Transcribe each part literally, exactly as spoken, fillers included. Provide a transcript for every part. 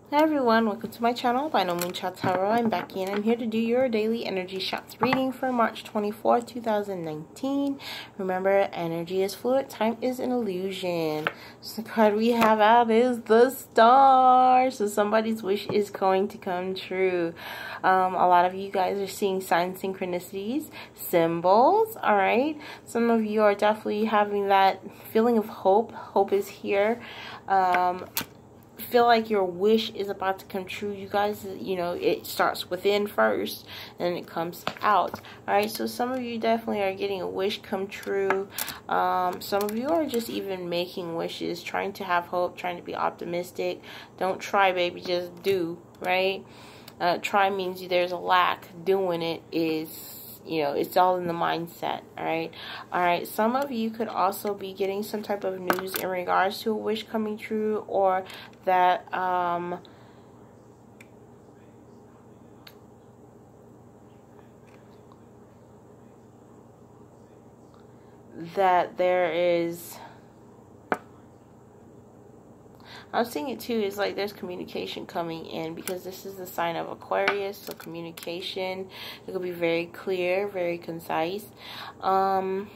Hi everyone, welcome to my channel, Bino Moonshot Tarot. I'm Becky and I'm here to do your daily energy shots reading for March twenty-fourth, two thousand nineteen. Remember, energy is fluid, time is an illusion. So the card we have out is the Star. So somebody's wish is going to come true. Um, a lot of you guys are seeing signs, synchronicities, symbols, alright? Some of you are definitely having that feeling of hope. Hope is here. Um... feel like your wish is about to come true, you guys. You know, it starts within first and it comes out. All right, so some of you definitely are getting a wish come true. Um some of you are just even making wishes, trying to have hope, trying to be optimistic. Don't try, baby, just do. Right? Uh try means there's a lack. Doing it is, you know, it's all in the mindset. All right. All right. Some of you could also be getting some type of news in regards to a wish coming true, or that um that there is, I'm seeing it too, is like there's communication coming in, because this is the sign of Aquarius. So communication, it could be very clear, very concise. Um,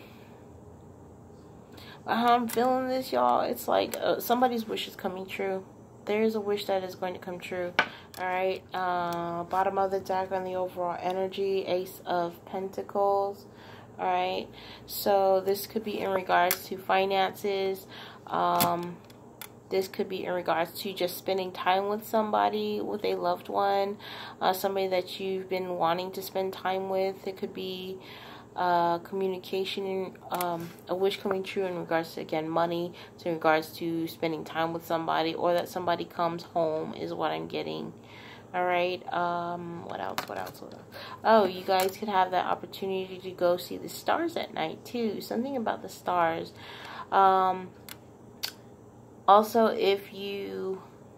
how I'm feeling this, y'all, it's like uh, somebody's wish is coming true. There is a wish that is going to come true. All right. Uh, bottom of the deck on the overall energy, Ace of Pentacles. All right. So this could be in regards to finances. Um... This could be in regards to just spending time with somebody, with a loved one, uh, somebody that you've been wanting to spend time with. It could be uh, communication, um, a wish coming true in regards to, again, money, to in regards to spending time with somebody, or that somebody comes home is what I'm getting. All right. Um, what else? What else? What else? Oh, you guys could have that opportunity to go see the stars at night too. Something about the stars. Um... Also, if you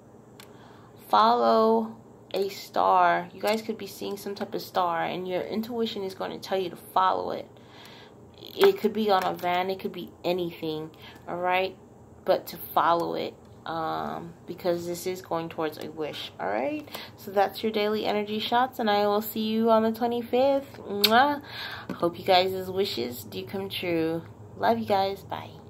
follow a star, you guys could be seeing some type of star, and your intuition is going to tell you to follow it. It could be on a van, it could be anything, all right? But to follow it, um, because this is going towards a wish, all right? So that's your daily energy shots, and I will see you on the twenty-fifth. Mwah. Hope you guys' wishes do come true. Love you guys. Bye.